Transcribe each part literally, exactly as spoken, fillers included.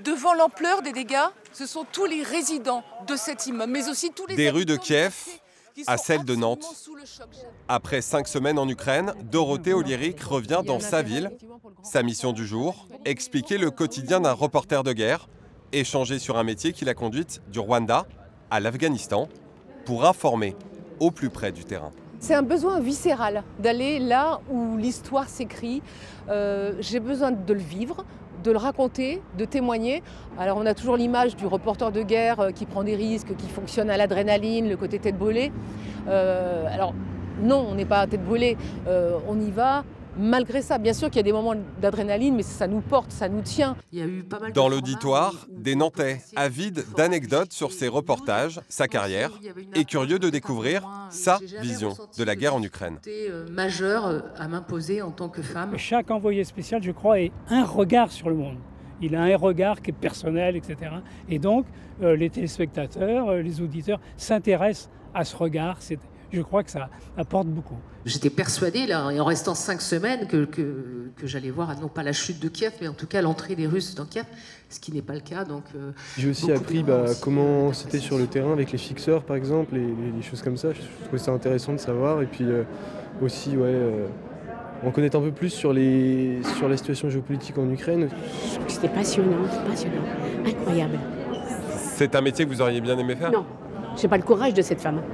Devant l'ampleur des dégâts, ce sont tous les résidents de cet immeuble, mais aussi tous les Des rues de habitants Kiev qui à sont celle de absolument Nantes. sous le choc. Après cinq semaines en Ukraine, Dorothée Oliéric revient dans sa ville. Sa mission du jour, expliquer le quotidien d'un reporter de guerre, échanger sur un métier qui l'a conduite du Rwanda à l'Afghanistan pour informer au plus près du terrain. C'est un besoin viscéral d'aller là où l'histoire s'écrit. Euh, j'ai besoin de le vivre, de le raconter, de témoigner. Alors on a toujours l'image du reporter de guerre qui prend des risques, qui fonctionne à l'adrénaline, le côté tête brûlée. Euh, alors non, on n'est pas tête brûlée, euh, on y va. Malgré ça, bien sûr qu'il y a des moments d'adrénaline, mais ça nous porte, ça nous tient. Il y a eu pas mal de Dans l'auditoire, des Nantais avides d'anecdotes sur ses reportages, sa carrière, et curieux de découvrir sa vision de la guerre en Ukraine. Majeur à m'imposer en tant que femme. Chaque envoyé spécial, je crois, a un regard sur le monde. Il a un regard qui est personnel, et cetera. Et donc, euh, les téléspectateurs, euh, les auditeurs s'intéressent à ce regard. C'est Je crois que ça apporte beaucoup. J'étais persuadée, là, en restant cinq semaines, que, que, que j'allais voir, non pas la chute de Kiev, mais en tout cas l'entrée des Russes dans Kiev, ce qui n'est pas le cas. Donc, euh, j'ai aussi appris bah, comment c'était sur le terrain avec les fixeurs, par exemple, et les choses comme ça. Je trouvais ça intéressant de savoir. Et puis euh, aussi, ouais, euh, en connaître un peu plus sur, les, sur la situation géopolitique en Ukraine. C'était passionnant, passionnant, incroyable. C'est un métier que vous auriez bien aimé faire? Non, j'ai pas le courage de cette femme.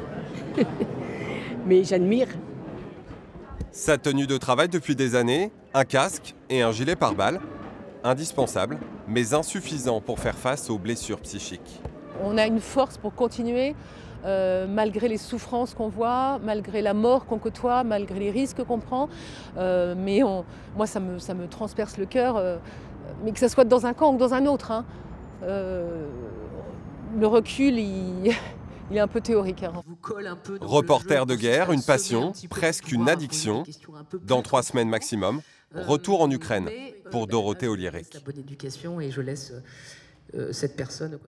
Mais j'admire. Sa tenue de travail depuis des années, un casque et un gilet pare-balles, indispensable, mais insuffisant pour faire face aux blessures psychiques. On a une force pour continuer, euh, malgré les souffrances qu'on voit, malgré la mort qu'on côtoie, malgré les risques qu'on prend. Euh, mais on, moi, ça me, ça me transperce le cœur, euh, mais que ce soit dans un camp ou dans un autre. Hein. Euh, le recul, il... Il est un peu théorique. Hein. Reporter de guerre, une passion, presque une addiction. Dans trois semaines maximum, retour en Ukraine pour Dorothée Oliéric. Bonne éducation et je laisse cette personne.